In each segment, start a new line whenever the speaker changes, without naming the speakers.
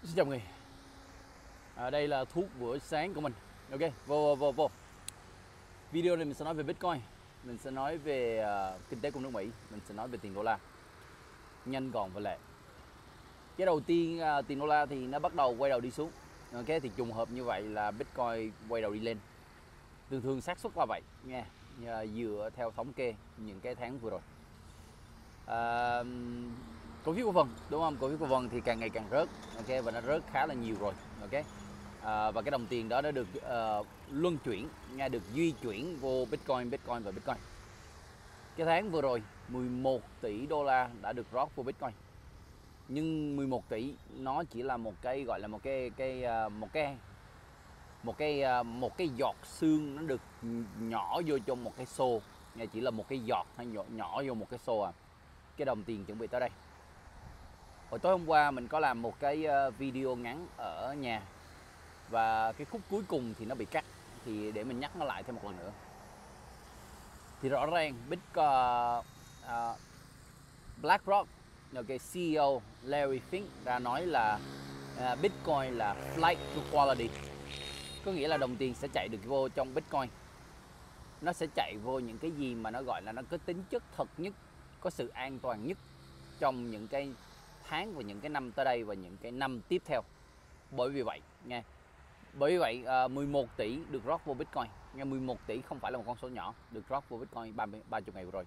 Xin chào mọi người. Đây là thuốc buổi sáng của mình. Ok, vô. Video này mình sẽ nói về Bitcoin, mình sẽ nói về kinh tế của nước Mỹ, mình sẽ nói về tiền đô la, nhanh gọn và lẹ. Cái đầu tiên, tiền đô la thì nó bắt đầu quay đầu đi xuống. Ok, thì trùng hợp như vậy là Bitcoin quay đầu đi lên. Thường xác suất là vậy nha, dựa theo thống kê những cái tháng vừa rồi. Cổ phiếu của Vân, đúng không? Cổ phiếu của Vân thì càng ngày càng rớt, ok, và nó rớt khá là nhiều rồi, ok. Và cái đồng tiền đó đã được luân chuyển, nghe, được di chuyển vô Bitcoin và Bitcoin. Cái tháng vừa rồi 11 tỷ đô la đã được rót vô Bitcoin, nhưng 11 tỷ nó chỉ là một cái, gọi là một cái giọt sương, nó được nhỏ vô trong một cái xô, nghe, chỉ là một cái giọt hay nhỏ vô một cái xô à. Cái đồng tiền chuẩn bị tới đây. Hồi tối hôm qua mình có làm một cái video ngắn ở nhà, và cái khúc cuối cùng thì nó bị cắt, thì để mình nhắc nó lại thêm một lần nữa. Thì rõ ràng BlackRock, cái CEO Larry Fink đã nói là Bitcoin là flight to quality, có nghĩa là đồng tiền sẽ chạy được vô trong Bitcoin, nó sẽ chạy vô những cái gì mà nó gọi là nó có tính chất thật nhất, có sự an toàn nhất trong những cái tháng và những cái năm tới đây và những cái năm tiếp theo. Bởi vì vậy nghe, 11 tỷ được rót vô Bitcoin. Nghe, 11 tỷ không phải là một con số nhỏ được rót vô Bitcoin 30 ngày vừa rồi.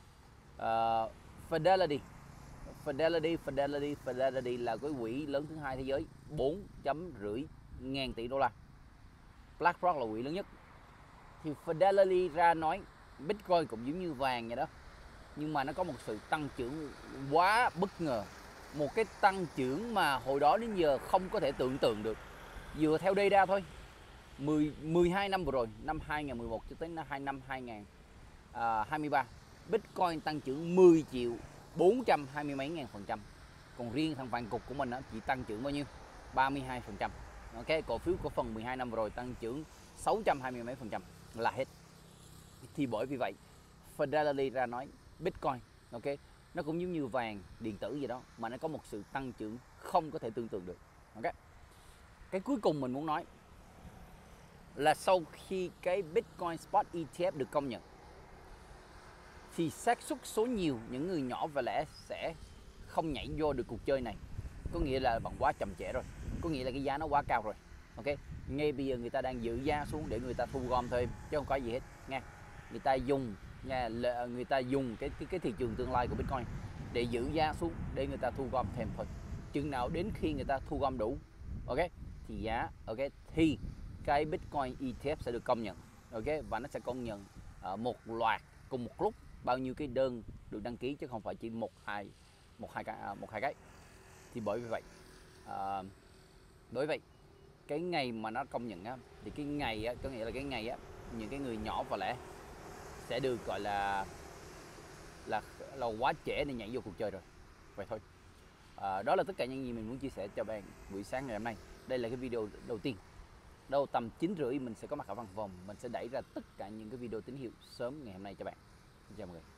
Fidelity là cái quỹ lớn thứ hai thế giới, 4,5 ngàn tỷ đô la. BlackRock là quỹ lớn nhất. Thì Fidelity ra nói Bitcoin cũng giống như vàng vậy đó, nhưng mà nó có một sự tăng trưởng quá bất ngờ, một cái tăng trưởng mà hồi đó đến giờ không có thể tưởng tượng được. Dựa theo data thôi, 12 năm vừa rồi, năm 2011 cho tới năm 2023, Bitcoin tăng trưởng 10 triệu 420 mấy ngàn %. Còn riêng thằng vàng cục của mình chỉ tăng trưởng bao nhiêu? 32%. Ok, cổ phiếu của phần 12 năm vừa rồi tăng trưởng 620 mấy % là hết. Thì bởi vì vậy Fidelity ra nói Bitcoin, ok, nó cũng giống như vàng điện tử gì đó, mà nó có một sự tăng trưởng không có thể tưởng tượng được. Ok, cái cuối cùng mình muốn nói là sau khi cái Bitcoin Spot ETF được công nhận, thì xác suất số nhiều những người nhỏ và lẻ sẽ không nhảy vô được cuộc chơi này. Có nghĩa là bằng quá chậm trễ rồi, có nghĩa là cái giá nó quá cao rồi. Ok, ngay bây giờ người ta đang giữ giá xuống để người ta thu gom thêm, chứ không có gì hết nha. Người ta dùng cái thị trường tương lai của Bitcoin để giữ giá xuống, để người ta thu gom thêm thôi. Chừng nào đến khi người ta thu gom đủ, ok, thì giá, ok, thì cái Bitcoin ETF sẽ được công nhận, ok, và nó sẽ công nhận một loạt cùng một lúc bao nhiêu cái đơn được đăng ký, chứ không phải chỉ một hai cái. Thì bởi vì vậy cái ngày mà nó công nhận á, thì cái ngày á, có nghĩa là cái ngày á, những cái người nhỏ và lẻ sẽ được gọi là quá trễ để nhảy vô cuộc chơi rồi. Vậy thôi. Đó là tất cả những gì mình muốn chia sẻ cho bạn buổi sáng ngày hôm nay. Đây là cái video đầu tiên. Đâu tầm 9:30 mình sẽ có mặt ở văn phòng, mình sẽ đẩy ra tất cả những cái video tín hiệu sớm ngày hôm nay cho bạn. Xin chào mọi người.